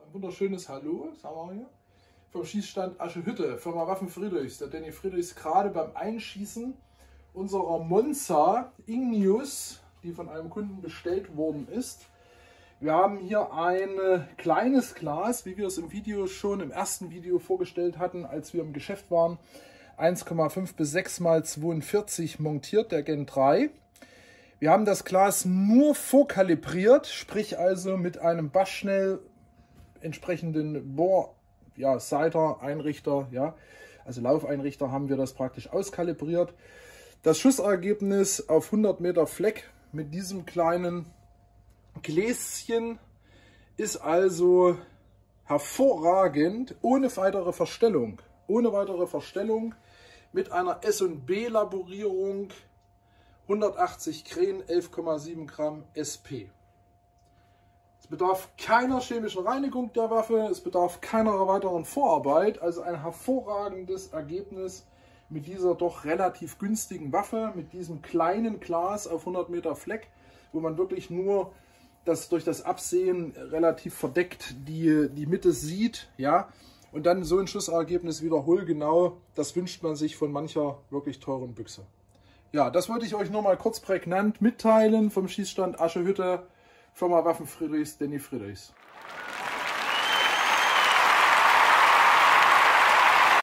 wunderschönes Hallo, sagen wir hier, vom Schießstand Aschehütte, Firma Waffen Friedrichs. Der Danny Friedrichs gerade beim Einschießen unserer Monza Igneus, die von einem Kunden bestellt worden ist. Wir haben hier ein kleines Glas, wie wir es im Video schon im ersten Video vorgestellt hatten, als wir im Geschäft waren. 1,5 bis 6 x 42 montiert, der Gen 3. Wir haben das Glas nur vorkalibriert, sprich also mit einem Bassschnell entsprechenden Sighter, Einrichter, ja, also Laufeinrichter haben wir das praktisch auskalibriert. Das Schussergebnis auf 100 Meter Fleck mit diesem kleinen Gläschen ist also hervorragend, ohne weitere Verstellung. Mit einer S&B Laborierung, 180 Kren, 11,7 Gramm SP. Es bedarf keiner chemischen Reinigung der Waffe, es bedarf keiner weiteren Vorarbeit, also ein hervorragendes Ergebnis mit dieser doch relativ günstigen Waffe, mit diesem kleinen Glas auf 100 Meter Fleck, wo man wirklich nur durch das Absehen relativ verdeckt die Mitte sieht, ja, und dann so ein Schussergebnis wiederholgenau, das wünscht man sich von mancher wirklich teuren Büchse. Ja, das wollte ich euch nur mal kurz prägnant mitteilen vom Schießstand Aschehütte, Firma Waffen Friedrichs, Danny Friedrichs.